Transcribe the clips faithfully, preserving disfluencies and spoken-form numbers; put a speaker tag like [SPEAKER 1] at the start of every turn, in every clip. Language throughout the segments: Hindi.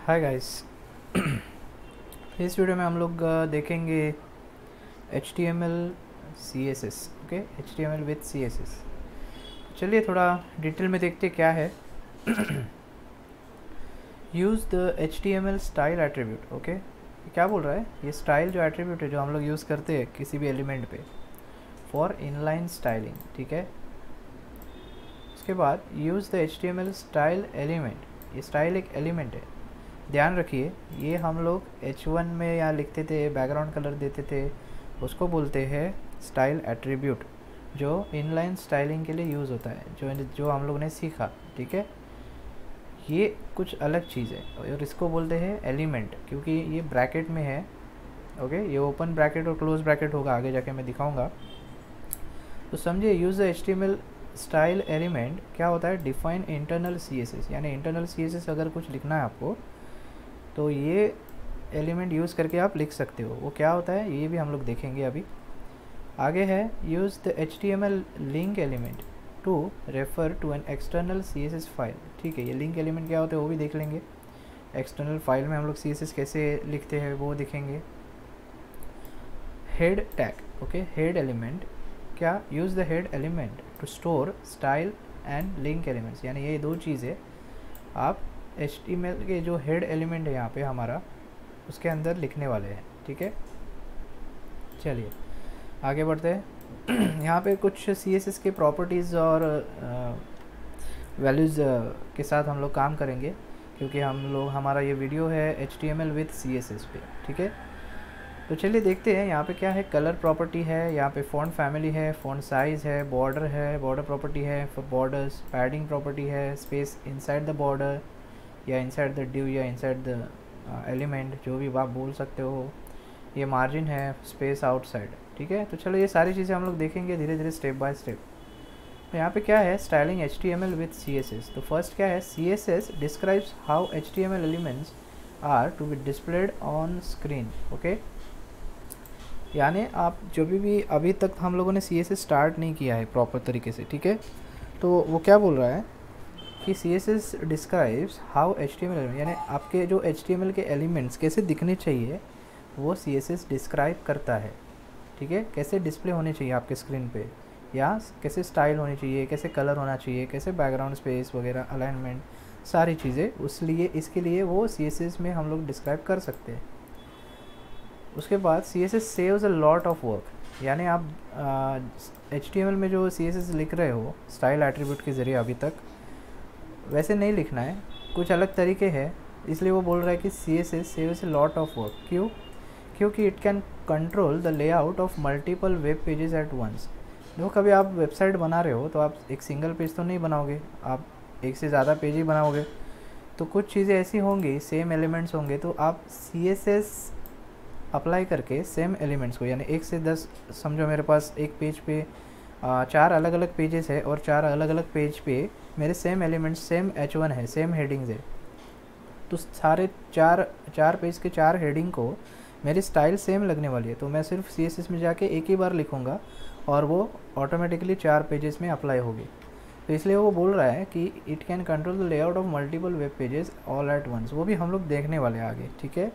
[SPEAKER 1] Hi guys. इस वीडियो में हम लोग अ, देखेंगे H T M L C S S. Okay, H T M L with C S S. चलिए थोड़ा डिटेल में देखते क्या है। Use the H T M L style attribute. Okay, क्या बोल रहा है? ये स्टाइल जो एट्रीब्यूट है जो हम लोग यूज़ करते हैं किसी भी एलिमेंट पे फॉर इनलाइन स्टाइलिंग, ठीक है। उसके बाद use the H T M L style element. ये स्टाइल एक एलिमेंट है, ध्यान रखिए। ये हम लोग एच वन में यहाँ लिखते थे, बैकग्राउंड कलर देते थे, उसको बोलते हैं स्टाइल एट्रीब्यूट, जो इनलाइन स्टाइलिंग के लिए यूज़ होता है, जो जो हम लोग ने सीखा, ठीक है। ये कुछ अलग चीज़ है और इसको बोलते हैं एलिमेंट, क्योंकि ये ब्रैकेट में है। ओके, ये ओपन ब्रैकेट और क्लोज ब्रैकेट होगा, आगे जाके मैं दिखाऊंगा। तो समझिए, use the H T M L style element क्या होता है? Define internal C S S, यानी इंटरनल सी एस एस अगर कुछ लिखना है आपको तो ये एलिमेंट यूज़ करके आप लिख सकते हो। वो क्या होता है ये भी हम लोग देखेंगे अभी। आगे है use the H T M L link element to refer to an external C S S file. ठीक है, ये लिंक एलिमेंट क्या होते हैं वो भी देख लेंगे। एक्सटर्नल फाइल में हम लोग सी एस एस कैसे लिखते हैं वो देखेंगे। Head tag. Okay, head element क्या? Use the head element to store style and link elements, यानी ये दो चीज़ें आप एच टी एम एल के जो हेड एलिमेंट है यहाँ पे हमारा, उसके अंदर लिखने वाले हैं, ठीक है। चलिए आगे बढ़ते हैं। यहाँ पे कुछ सी एस एस के प्रॉपर्टीज़ और वैल्यूज़ के साथ हम लोग काम करेंगे, क्योंकि हम लोग हमारा ये वीडियो है H T M L with C S S पे, ठीक है। तो चलिए देखते हैं यहाँ पे क्या है। कलर प्रॉपर्टी है, यहाँ पे फ़ॉन्ट फैमिली है, फ़ॉन्ट साइज़ है, बॉर्डर है, बॉर्डर प्रॉपर्टी है फॉर बॉर्डर्स, पैडिंग प्रॉपर्टी है, स्पेस इनसाइड द बॉर्डर या इनसाइड द डिव या इनसाइड द एलिमेंट, जो भी आप बोल सकते हो। ये मार्जिन है, स्पेस आउटसाइड, ठीक है। तो चलो ये सारी चीज़ें हम लोग देखेंगे धीरे धीरे स्टेप बाय स्टेप। तो यहाँ पे क्या है? Styling H T M L with C S S. तो फर्स्ट क्या है? C S S describes how H T M L elements are to be displayed on screen. Okay, यानी आप जो भी भी अभी तक हम लोगों ने सी एस एस स्टार्ट नहीं किया है प्रॉपर तरीके से, ठीक है। तो वो क्या बोल रहा है कि C S S describes how H T M L element, यानी आपके जो एच टी एम एल के एलिमेंट्स कैसे दिखने चाहिए वो सी एस एस डिस्क्राइब करता है, ठीक है। कैसे डिस्प्ले होने चाहिए आपके स्क्रीन पे, या कैसे स्टाइल होनी चाहिए, कैसे कलर होना चाहिए, कैसे बैकग्राउंड स्पेस वगैरह, अलाइनमेंट, सारी चीज़ें उस लिए इसके लिए वो सी एस एस में हम लोग डिस्क्राइब कर सकते हैं। उसके बाद C S S saves a lot of work, यानी आप एच टी एम एल में जो सी एस एस लिख रहे हो स्टाइल एट्रीब्यूट के ज़रिए अभी तक वैसे नहीं लिखना है, कुछ अलग तरीके हैं। इसलिए वो बोल रहा है कि C S S saves a lot of work. क्यों? क्योंकि it can control the layout of multiple web pages at once. देखो, कभी आप वेबसाइट बना रहे हो तो आप एक सिंगल पेज तो नहीं बनाओगे, आप एक से ज़्यादा पेज ही बनाओगे। तो कुछ चीज़ें ऐसी होंगी, सेम एलिमेंट्स होंगे, तो आप सी एस एस अप्लाई करके सेम एलिमेंट्स को, यानी एक से दस, समझो मेरे पास एक पेज पे आ, चार अलग अलग पेजेस है और चार अलग अलग पेज पे मेरे same elements, same H one है, सेम हेडिंग्स है। तो सारे चार चार पेज के चार हेडिंग को मेरी स्टाइल सेम लगने वाली है, तो मैं सिर्फ सी एस एस में जाके एक ही बार लिखूँगा और वो ऑटोमेटिकली चार पेजेस में अप्लाई होगी। तो इसलिए वो बोल रहा है कि it can control the layout of multiple web pages all at once. वो भी हम लोग देखने वाले हैं आगे, ठीक है।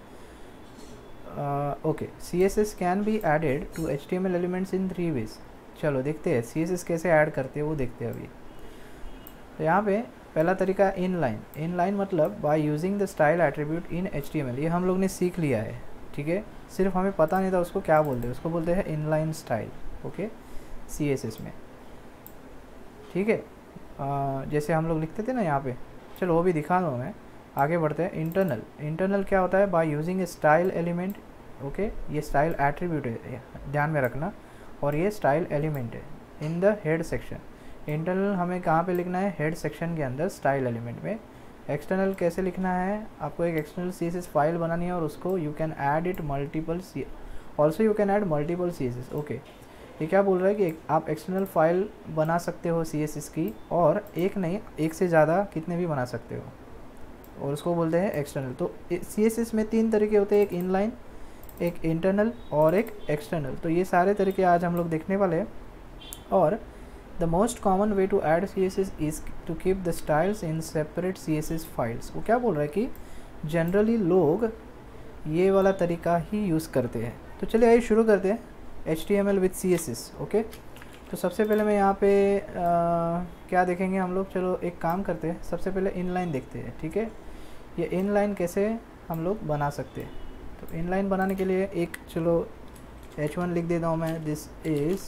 [SPEAKER 1] Okay, C S S can be added to H T M L elements in three ways. चलो देखते हैं सी एस एस कैसे ऐड करते हैं वो देखते हैं अभी। तो यहाँ पे पहला तरीका इन लाइन। इन लाइन मतलब by using the style attribute in H T M L. ये हम लोग ने सीख लिया है, ठीक है। सिर्फ हमें पता नहीं था उसको क्या बोलते हैं, उसको बोलते हैं inline style. Okay, C S S में, ठीक है। uh, जैसे हम लोग लिखते थे ना यहाँ पे, चलो वो भी दिखा दूँ मैं। आगे बढ़ते हैं। इंटरनल। इंटरनल क्या होता है? By using a style element. Okay, ये स्टाइल एट्रीब्यूट है, ध्यान में रखना, और ये स्टाइल एलिमेंट है in the head section. Internal हमें कहाँ पे लिखना है? हेड सेक्शन के अंदर स्टाइल एलिमेंट में। एक्सटर्नल कैसे लिखना है? आपको एक external C S S file बनानी है और उसको you can add it multiple C also you can add multiple C S S. Okay, ये क्या बोल रहा है कि आप एक्सटर्नल फाइल बना सकते हो सी एस एस की, और एक नहीं, एक से ज़्यादा कितने भी बना सकते हो, और उसको बोलते हैं एक्सटर्नल। तो सी एस एस में तीन तरीके होते हैं, एक इनलाइन, एक इंटरनल और एक एक्सटर्नल। तो ये सारे तरीके आज हम लोग देखने वाले हैं। और the most common way to add C S S is to keep the styles in separate C S S files. वो क्या बोल रहा है कि जनरली लोग ये वाला तरीका ही यूज़ करते हैं। तो चलिए आइए शुरू करते हैं H T M L with C S S. Okay, तो सबसे पहले मैं यहाँ पे आ, क्या देखेंगे हम लोग। चलो एक काम करते हैं, सबसे पहले इनलाइन देखते हैं। ठीक है, ये इनलाइन कैसे हम लोग बना सकते हैं। तो इनलाइन बनाने के लिए एक चलो एच वन लिख देता हूँ मैं। This is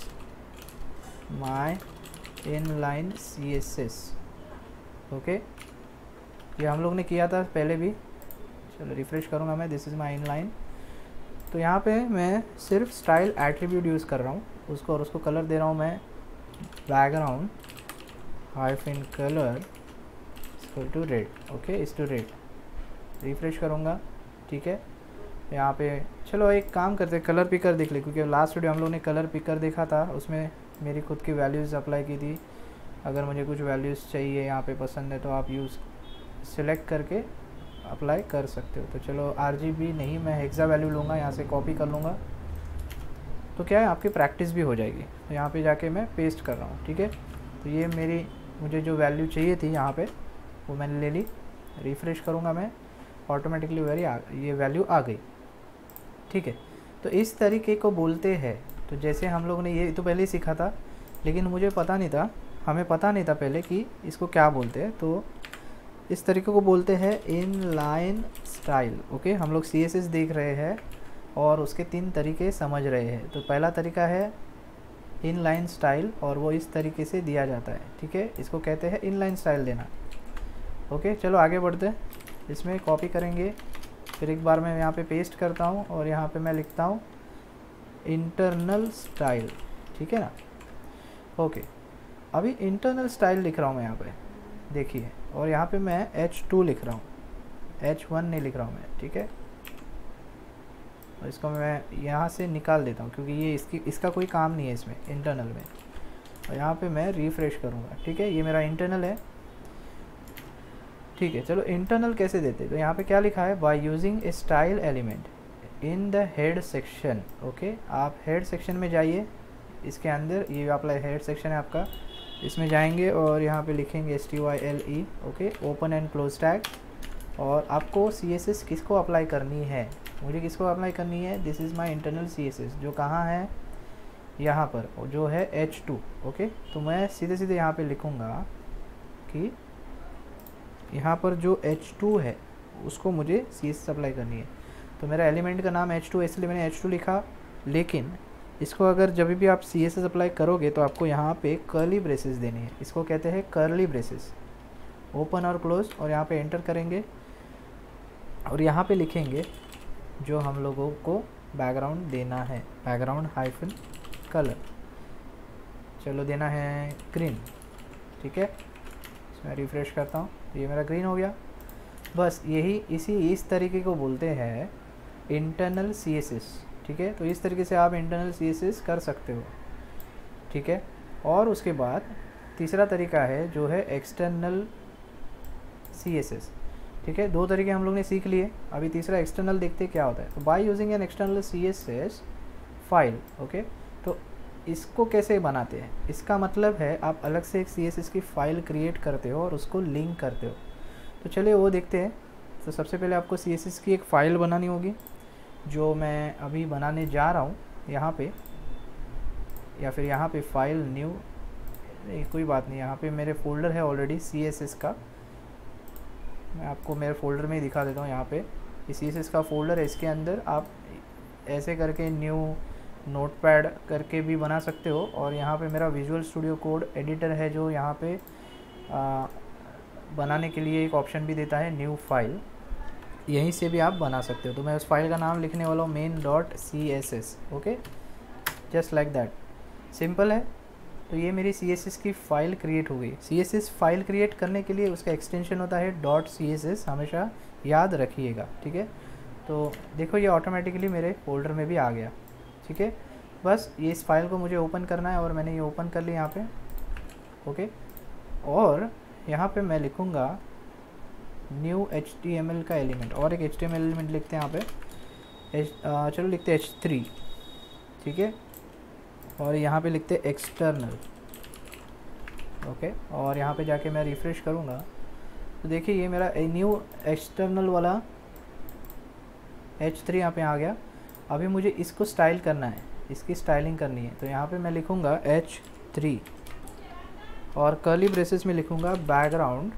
[SPEAKER 1] my inline C S S. Okay, ये हम लोग ने किया था पहले भी। चलो रिफ़्रेश करूँगा मैं। This is my inline. तो यहाँ पे मैं सिर्फ स्टाइल एट्रीब्यूट यूज़ कर रहा हूँ उसको, और उसको कलर दे रहा हूँ मैं background hyphen colour equal to red. Okay, इस टू रेड। रिफ़्रेश करूँगा। ठीक है, यहाँ पे चलो एक काम करते हैं, कलर पिकर देख ले, क्योंकि लास्ट वीडियो हम लोग ने कलर पिकर देखा था, उसमें मेरी खुद की वैल्यूज़ अप्लाई की थी। अगर मुझे कुछ वैल्यूज़ चाहिए यहाँ पे पसंद है तो आप यूज़ सिलेक्ट करके अप्लाई कर सकते हो। तो चलो आर जी बी नहीं, मैं हेक्सा वैल्यू लूँगा, यहाँ से कॉपी कर लूँगा। तो क्या है, आपकी प्रैक्टिस भी हो जाएगी। तो यहाँ पे जाके मैं पेस्ट कर रहा हूँ। ठीक है, तो ये मेरी मुझे जो वैल्यू चाहिए थी यहाँ पे वो मैंने ले ली। रिफ़्रेश करूँगा मैं, ऑटोमेटिकली वेरी आ ये वैल्यू आ गई। ठीक है, तो इस तरीके को बोलते हैं। तो जैसे हम लोग ने ये तो पहले ही सीखा था, लेकिन मुझे पता नहीं था, हमें पता नहीं था पहले कि इसको क्या बोलते हैं। तो इस तरीके को बोलते हैं इनलाइन स्टाइल। ओके, हम लोग सी एस एस देख रहे हैं और उसके तीन तरीके समझ रहे हैं। तो पहला तरीका है इनलाइन स्टाइल, और वो इस तरीके से दिया जाता है। ठीक है, इसको कहते हैं इनलाइन स्टाइल देना। ओके, चलो आगे बढ़ते हैं। इसमें कॉपी करेंगे, फिर एक बार मैं यहाँ पे पेस्ट करता हूँ और यहाँ पे मैं लिखता हूँ इंटरनल स्टाइल। ठीक है ना। ओके, अभी इंटरनल स्टाइल लिख रहा हूँ मैं यहाँ पे, देखिए, और यहाँ पे मैं एच टू लिख रहा हूँ, एच वन नहीं लिख रहा हूँ मैं। ठीक है, और इसको मैं यहाँ से निकाल देता हूँ क्योंकि ये इसकी इसका कोई काम नहीं है इसमें इंटरनल में। और यहाँ पे मैं रिफ़्रेश करूँगा। ठीक है, ये मेरा इंटरनल है। ठीक है, चलो इंटरनल कैसे देते, तो यहाँ पे क्या लिखा है, by using a style element in the head section. Okay, आप हेड सेक्शन में जाइए, इसके अंदर ये आपका हेड सेक्शन है आपका, इसमें जाएंगे और यहाँ पे लिखेंगे S T Y L E. Okay, open and close tag. और आपको सी एस एस किसको अप्लाई करनी है, मुझे किसको अप्लाई करनी है, this is my internal C S S, जो कहाँ है, यहाँ पर, जो है एच टू। ओके, तो मैं सीधे सीधे यहाँ पे लिखूँगा कि यहाँ पर जो एच टू है उसको मुझे सी एस एस अप्लाई करनी है। तो मेरा एलिमेंट का नाम एच टू है, इसलिए मैंने एच टू लिखा। लेकिन इसको अगर जब भी आप सी एस एस अप्लाई करोगे तो आपको यहाँ पे कर्ली ब्रेसेस देने हैं। इसको कहते हैं कर्ली ब्रेसेस, ओपन और क्लोज, और यहाँ पे एंटर करेंगे और यहाँ पे लिखेंगे जो हम लोगों को बैकग्राउंड देना है, बैकग्राउंड हाइफन कलर। चलो देना है ग्रीन। ठीक है, इसमें रिफ़्रेश करता हूँ, ये मेरा ग्रीन हो गया। बस यही इसी इस तरीके को बोलते हैं इंटरनल सी एस एस। ठीक है, तो इस तरीके से आप इंटरनल सी एस एस कर सकते हो। ठीक है, और उसके बाद तीसरा तरीका है जो है एक्सटर्नल सी एस एस। ठीक है, दो तरीके हम लोग ने सीख लिए, अभी तीसरा एक्सटर्नल देखते क्या होता है। तो by using an external C S S file. Okay, तो इसको कैसे बनाते हैं, इसका मतलब है आप अलग से एक सी एस एस की फ़ाइल क्रिएट करते हो और उसको लिंक करते हो। तो चलिए वो देखते हैं। तो सबसे पहले आपको सी एस एस की एक फ़ाइल बनानी होगी, जो मैं अभी बनाने जा रहा हूँ यहाँ पे, या फिर यहाँ पे फाइल न्यू, नहीं कोई बात नहीं, यहाँ पे मेरे फोल्डर है ऑलरेडी सी एस एस का। मैं आपको मेरे फोल्डर में ही दिखा देता हूँ। यहाँ पे सी एस एस का फोल्डर है, इसके अंदर आप ऐसे करके न्यू नोटपैड करके भी बना सकते हो। और यहाँ पे मेरा विजुअल स्टूडियो कोड एडिटर है, जो यहाँ पे आ, बनाने के लिए एक ऑप्शन भी देता है न्यू फाइल, यहीं से भी आप बना सकते हो। तो मैं उस फाइल का नाम लिखने वाला हूँ main dot C S S. Okay, just like that, simple है। तो ये मेरी सी एस एस की फ़ाइल क्रिएट हो गई। C S S file create करने के लिए उसका एक्सटेंशन होता है डॉट सी एस एस, हमेशा याद रखिएगा। ठीक है, तो देखो ये ऑटोमेटिकली मेरे फोल्डर में भी आ गया। ठीक है, बस ये इस फाइल को मुझे ओपन करना है और मैंने ये ओपन कर लिया यहाँ पे। ओके, और यहाँ पे मैं लिखूँगा new H T M L का एलिमेंट, और एक H T M L element लिखते हैं यहाँ पे, एच चलो लिखते हैं एच थ्री। ठीक है, और यहाँ पे लिखते हैं एक्सटर्नल। ओके, और यहाँ पे जाके मैं रिफ़्रेश करूँगा तो देखिए ये मेरा न्यू एक्सटर्नल वाला एच थ्री यहाँ पे आ गया। अभी मुझे इसको स्टाइल करना है, इसकी स्टाइलिंग करनी है, तो यहाँ पे मैं लिखूँगा एच थ्री और कर्ली ब्रेसेस में लिखूँगा background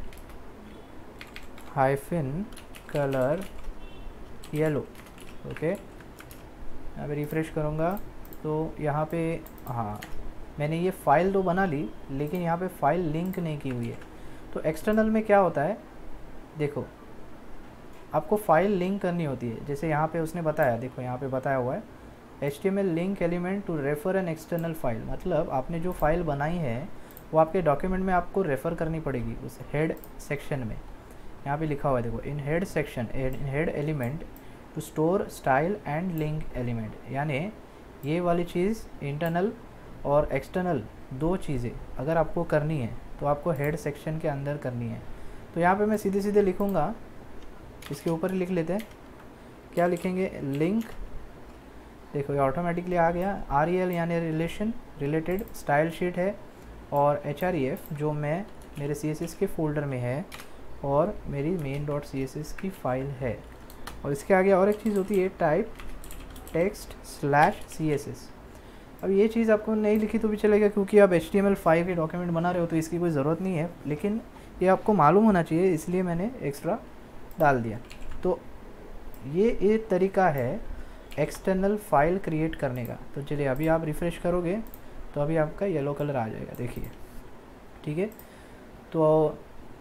[SPEAKER 1] hyphen colour yellow. Okay, यहाँ पे रिफ़्रेश करूँगा तो यहाँ पे हाँ मैंने ये फ़ाइल तो बना ली, लेकिन यहाँ पे फ़ाइल लिंक नहीं की हुई है। तो एक्सटर्नल में क्या होता है, देखो आपको फ़ाइल लिंक करनी होती है। जैसे यहाँ पे उसने बताया, देखो यहाँ पे बताया हुआ है H T M L link element to refer an external file. मतलब आपने जो फाइल बनाई है वो आपके डॉक्यूमेंट में आपको रेफ़र करनी पड़ेगी उस हेड सेक्शन में। यहाँ पे लिखा हुआ है देखो, in head section in head element to store style and link element. यानी ये वाली चीज़ इंटरनल और एक्सटर्नल दो चीज़ें अगर आपको करनी है तो आपको हेड सेक्शन के अंदर करनी है। तो यहाँ पे मैं सीधे सीधे लिखूँगा, इसके ऊपर ही लिख लेते हैं। क्या लिखेंगे, लिंक। देखो ये ऑटोमेटिकली आ गया। आर ई एल यानी रिलेशन रिलेटेड स्टाइल शीट है, और एच आर ई एफ जो मैं मेरे सी एस एस के फोल्डर में है और मेरी main dot C S S की फ़ाइल है। और इसके आगे और एक चीज़ होती है, type text slash C S S. अब ये चीज़ आपको नहीं लिखी तो भी चलेगा, क्योंकि आप H T M L five के डॉक्यूमेंट बना रहे हो तो इसकी कोई ज़रूरत नहीं है, लेकिन ये आपको मालूम होना चाहिए, इसलिए मैंने एक्स्ट्रा डाल दिया। तो ये एक तरीका है एक्सटर्नल फाइल क्रिएट करने का। तो चलिए अभी आप रिफ़्रेश करोगे तो अभी आपका येलो कलर आ जाएगा, देखिए, ठीक है। तो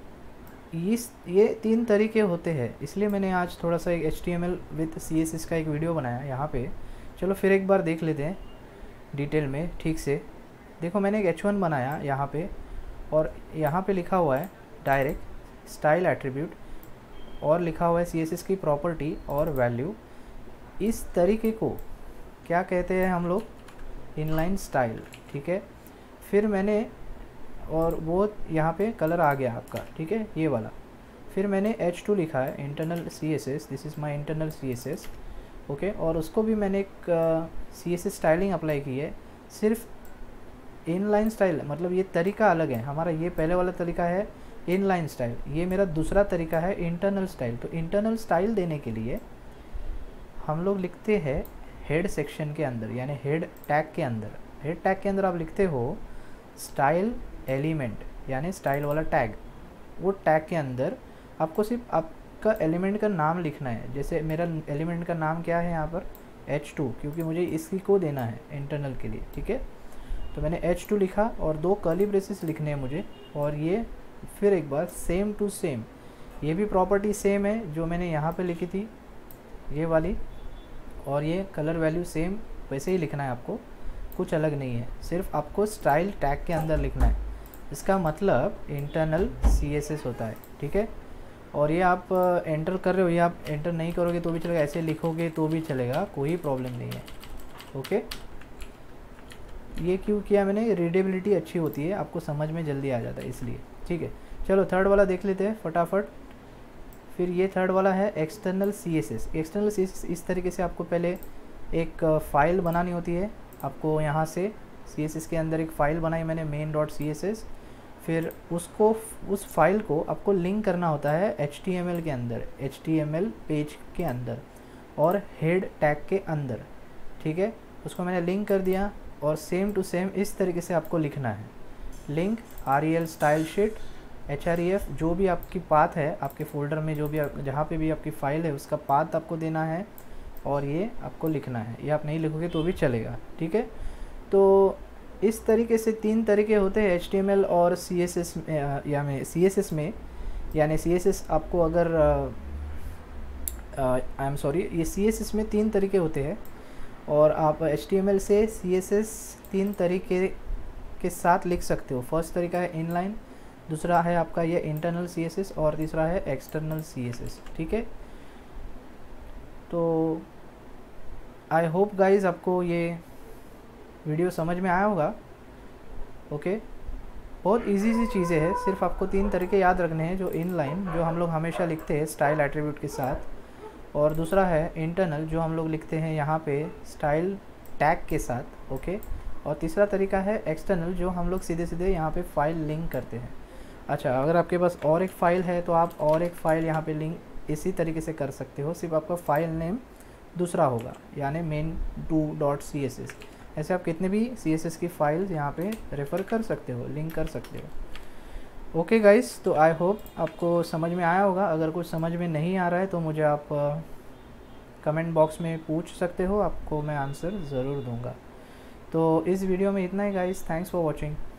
[SPEAKER 1] इस ये तीन तरीके होते हैं, इसलिए मैंने आज थोड़ा सा एक H T M L with C S S का एक वीडियो बनाया यहाँ पे। चलो फिर एक बार देख लेते हैं डिटेल में ठीक से। देखो मैंने एक एच वन बनाया यहाँ पे, और यहाँ पे लिखा हुआ है डायरेक्ट स्टाइल एट्रीब्यूट, और लिखा हुआ है सी एस एस की प्रॉपर्टी और वैल्यू। इस तरीके को क्या कहते हैं हम लोग, इनलाइन स्टाइल, ठीक है। फिर मैंने, और वो यहाँ पे कलर आ गया आपका, ठीक है, ये वाला। फिर मैंने एच टू लिखा है, internal C S S, this is my internal C S S, okay. और उसको भी मैंने एक C S S styling apply की है, सिर्फ इनलाइन स्टाइल, मतलब ये तरीका अलग है हमारा। ये पहले वाला तरीका है इनलाइन स्टाइल, ये मेरा दूसरा तरीका है इंटरनल स्टाइल। तो इंटरनल स्टाइल देने के लिए हम लोग लिखते हैं हेड सेक्शन के अंदर, यानी हेड टैग के अंदर। हेड टैग के अंदर आप लिखते हो स्टाइल एलिमेंट, यानी स्टाइल वाला टैग। वो टैग के अंदर आपको सिर्फ आपका एलिमेंट का नाम लिखना है। जैसे मेरा एलिमेंट का नाम क्या है यहाँ पर, एच टू, क्योंकि मुझे इसकी को देना है इंटरनल के लिए, ठीक है। तो मैंने एच टू लिखा और दो कर्ली ब्रेसेस लिखने हैं मुझे, और ये फिर एक बार सेम टू सेम, ये भी प्रॉपर्टी सेम है जो मैंने यहाँ पे लिखी थी ये वाली, और ये कलर वैल्यू सेम वैसे ही लिखना है आपको, कुछ अलग नहीं है। सिर्फ आपको स्टाइल टैग के अंदर लिखना है, इसका मतलब इंटरनल सी एस एस होता है, ठीक है। और ये आप एंटर कर रहे हो, ये आप एंटर नहीं करोगे तो भी चलेगा, ऐसे लिखोगे तो भी चलेगा, कोई प्रॉब्लम नहीं है, ओके। ये क्यों किया मैंने, रीडेबिलिटी अच्छी होती है, आपको समझ में जल्दी आ जाता है इसलिए, ठीक है। चलो थर्ड वाला देख लेते हैं फटाफट। फिर ये थर्ड वाला है external C S S. External C S S इस तरीके से आपको पहले एक फ़ाइल बनानी होती है। आपको यहाँ से सी एस एस के अंदर एक फ़ाइल बनाई मैंने, main dot C S S. फिर उसको उस फाइल को आपको लिंक करना होता है एच टी एम एल के अंदर, H T M L page के अंदर और हेड टैग के अंदर, ठीक है। उसको मैंने लिंक कर दिया, और सेम टू सेम इस तरीके से आपको लिखना है। Link R E L style sheet H R E F, जो भी आपकी पाथ है आपके फ़ोल्डर में, जो भी जहाँ पे भी आपकी फ़ाइल है उसका पाथ आपको देना है, और ये आपको लिखना है। ये आप नहीं लिखोगे तो भी चलेगा, ठीक है। तो इस तरीके से तीन तरीके होते हैं एच टी एम एल और सी एस एस या में सी एस एस में, यानी सी एस एस आपको अगर आई एम सॉरी ये सी एस एस में तीन तरीके होते हैं, और आप एच टी एम एल से सी एस एस तीन तरीके के साथ लिख सकते हो। फर्स्ट तरीका है इनलाइन, दूसरा है आपका ये इंटरनल सी एस एस, और तीसरा है एक्सटर्नल सी एस एस, ठीक है। तो आई होप गाइज आपको ये वीडियो समझ में आया होगा, ओके। बहुत इजी सी चीज़ें हैं, सिर्फ आपको तीन तरीके याद रखने हैं। जो इनलाइन जो हम लोग हमेशा लिखते हैं स्टाइल एट्रीब्यूट के साथ, और दूसरा है इंटरनल जो हम लोग लिखते हैं यहाँ पे स्टाइल टैग के साथ, ओके। और तीसरा तरीका है एक्सटर्नल जो हम लोग सीधे सीधे यहाँ पे फाइल लिंक करते हैं। अच्छा, अगर आपके पास और एक फ़ाइल है तो आप और एक फ़ाइल यहाँ पे लिंक इसी तरीके से कर सकते हो। सिर्फ आपका फ़ाइल नेम दूसरा होगा, यानी main two dot C S S. ऐसे आप कितने भी सी एस एस की फाइल्स यहाँ पे रेफ़र कर सकते हो, लिंक कर सकते हो। ओके गाइस, तो आई होप आपको समझ में आया होगा। अगर कुछ समझ में नहीं आ रहा है तो मुझे आप कमेंट बॉक्स में पूछ सकते हो, आपको मैं आंसर ज़रूर दूंगा। तो इस वीडियो में इतना ही गाइस, थैंक्स फॉर वॉचिंग।